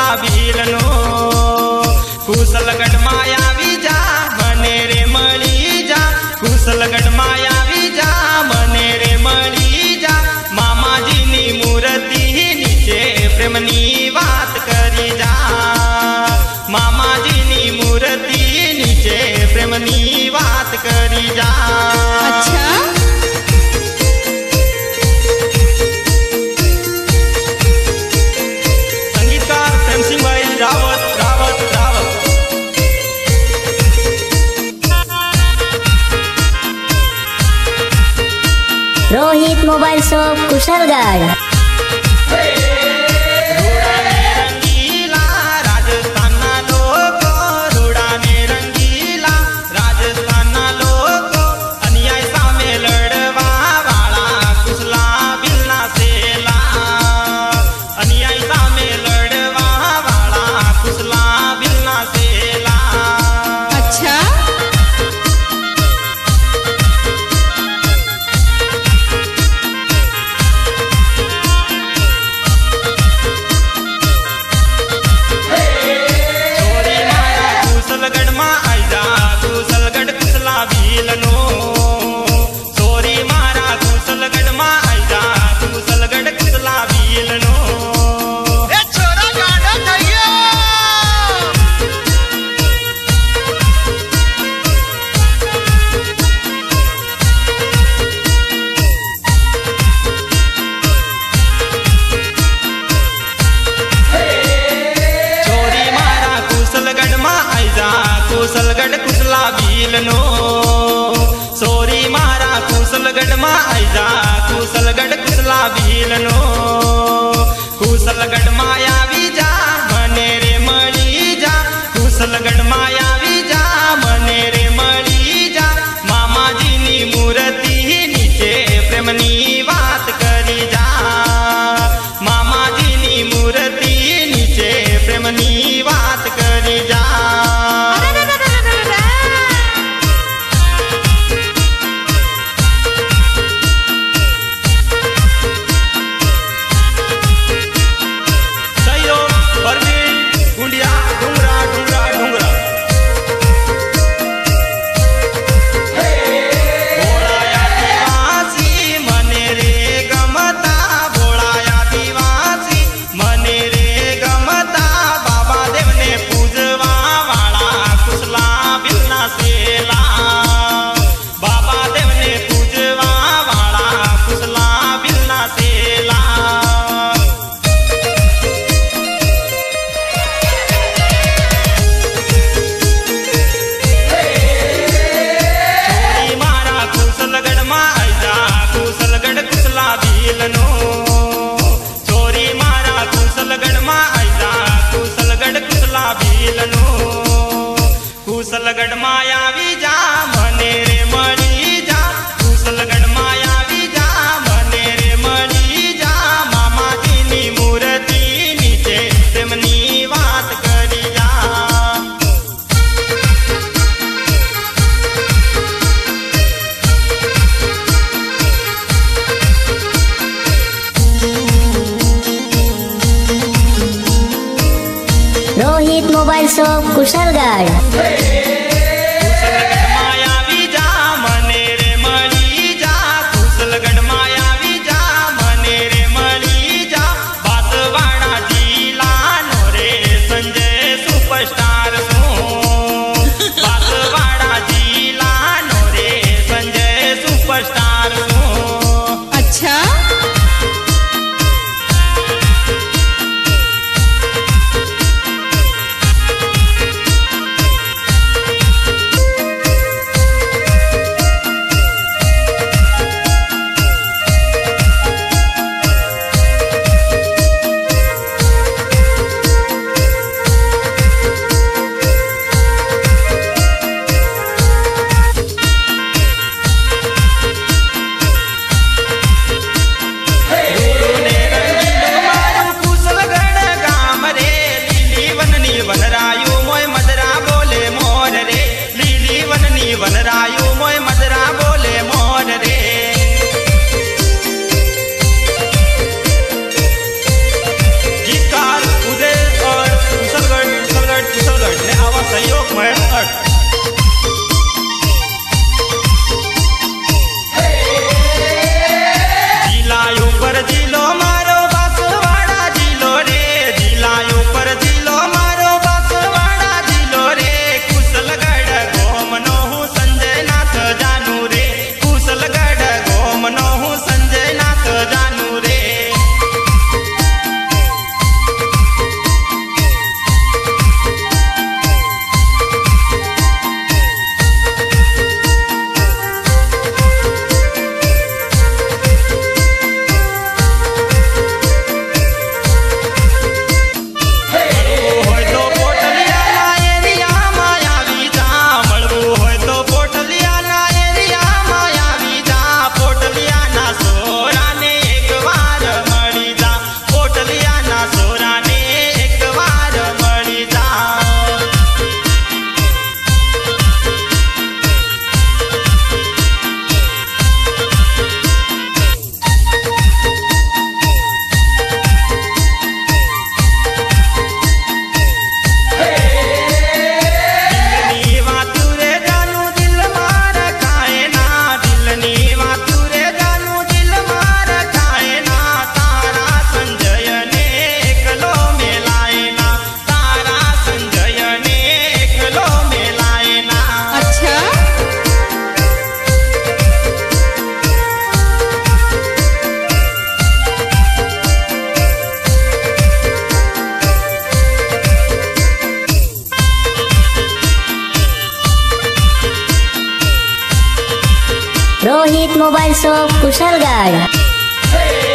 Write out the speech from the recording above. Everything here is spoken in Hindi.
भीलनो कुशलगढ़ माया विजा मने रे मळी जा कुशलगढ़ माया विजा मने रे मळी जा मामाजीनी मूर्ति नीचे प्रेमनी बात करी जा मामाजीनी मूर्ति नीचे प्रेमनी बात करी जा। अच्छा रोहित मोबाइल शॉप कुशलगढ़। कुशलगढ़ कुशला भीलनो सोरी मारा कुशलगढ़ मा आइजा कुशलगढ़ कुशला भीलनो कुशलगढ़ माया विजा मने रे मळी जा कुशलगढ़ माया विजा मने रे मळी जा मामाजीनी मूर्ति नीचे प्रेमनी बात करी जा मामाजीनी मूर्ति नीचे प्रेमनी बात करी जा। कुशलगढ़ माया विजा मने रे मळी जा कुशलगढ़ माया विजा मने रे मळी जा मामाजीनी मूर्ति नीचे प्रेमनी बात करी जा। Rohit mobile shop Kushalgarh. Rohit mobile shop Kushalgarh.